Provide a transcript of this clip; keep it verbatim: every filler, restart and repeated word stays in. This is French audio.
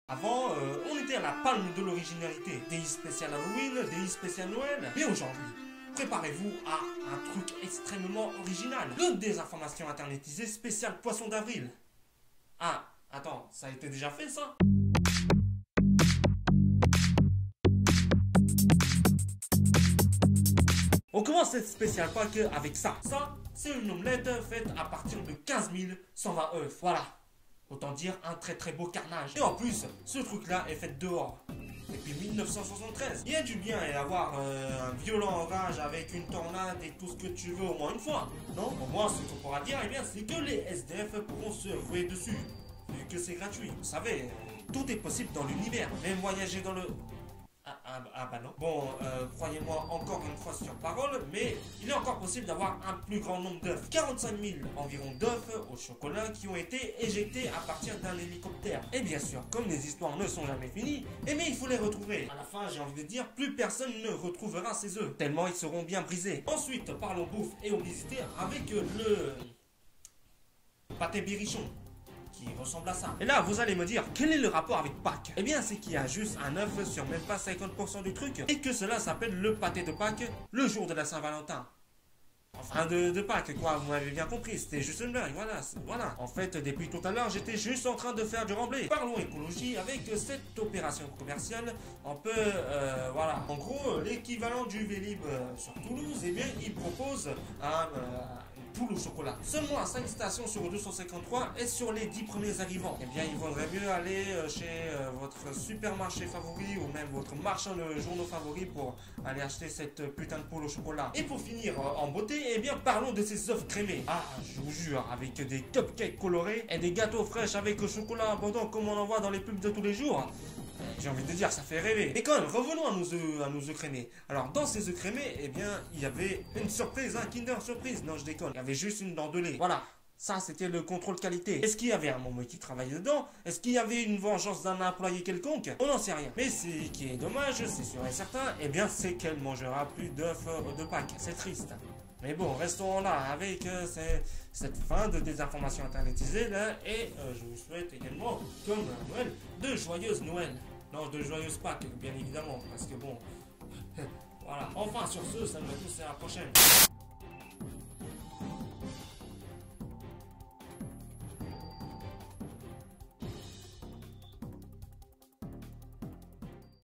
Avant, euh, on était à la palme de l'originalité. D I spécial Halloween, D I spécial Noël. Mais aujourd'hui, préparez-vous à un truc extrêmement original. Le désinformation internetisée spécial Poisson d'avril. Ah, attends, ça a été déjà fait ça? On commence cette spéciale pack avec ça. Ça, c'est une omelette faite à partir de quinze mille cent vingt œufs. Voilà. Autant dire un très très beau carnage. Et en plus, ce truc-là est fait dehors. Depuis mille neuf cent soixante-treize. Il y a du bien et avoir euh, un violent orage avec une tornade et tout ce que tu veux au moins une fois. Non? Au moins, ce qu'on pourra dire, eh bien, c'est que les S D F pourront se rouer dessus. Vu que c'est gratuit. Vous savez, tout est possible dans l'univers. Même voyager dans le... Ah, ah, ah bah non. Bon, euh, croyez-moi encore une fois sur parole, mais il est encore possible d'avoir un plus grand nombre d'œufs. quarante-cinq mille environ d'œufs au chocolat qui ont été éjectés à partir d'un hélicoptère. Et bien sûr, comme les histoires ne sont jamais finies, eh bien il faut les retrouver. À la fin, j'ai envie de dire, plus personne ne retrouvera ces œufs, tellement ils seront bien brisés. Ensuite, parlons bouffe et obésité avec le... pâté Berrichon, qui ressemble à ça. Et là, vous allez me dire, quel est le rapport avec Pâques? Eh bien, c'est qu'il y a juste un œuf sur même pas cinquante pour cent du truc, et que cela s'appelle le pâté de Pâques, le jour de la Saint-Valentin. Enfin, de, de Pâques, quoi, vous m'avez bien compris, c'était juste une blague, voilà, voilà. En fait, depuis tout à l'heure, j'étais juste en train de faire du remblai. Parlons écologie avec cette opération commerciale, on peut, euh, voilà. En gros, l'équivalent du Vélib euh, sur Toulouse, eh bien, il propose un... Euh, poule au chocolat. Seulement à cinq stations sur deux cent cinquante-trois et sur les dix premiers arrivants. Eh bien, il vaudrait mieux aller chez euh, votre supermarché favori ou même votre marchand de journaux favori pour aller acheter cette putain de poule au chocolat. Et pour finir euh, en beauté, eh bien, parlons de ces œufs crémés. Ah, je vous jure, avec des cupcakes colorés et des gâteaux fraîches avec chocolat abondant comme on en voit dans les pubs de tous les jours. J'ai envie de dire, ça fait rêver. Mais quand même, revenons à nos œufs, à nos œufs crémés. Alors, dans ces œufs crémés, eh bien, il y avait une surprise, un Kinder Surprise. Non, je déconne. Il y avait juste une dent de lait. Voilà. Ça, c'était le contrôle qualité. Est-ce qu'il y avait un moment qui travaillait dedans? Est-ce qu'il y avait une vengeance d'un employé quelconque? On n'en sait rien. Mais ce qui est dommage, c'est sûr et certain, eh bien, c'est qu'elle mangera plus d'œufs de Pâques. C'est triste. Mais bon, restons là avec euh, ces, cette fin de désinformation internetisée là. Et euh, je vous souhaite également, comme à Noël, de joyeuses Noël. Non, de joyeuses Pâques, bien évidemment, parce que bon, voilà. Enfin, sur ce, salut à tous et à la prochaine.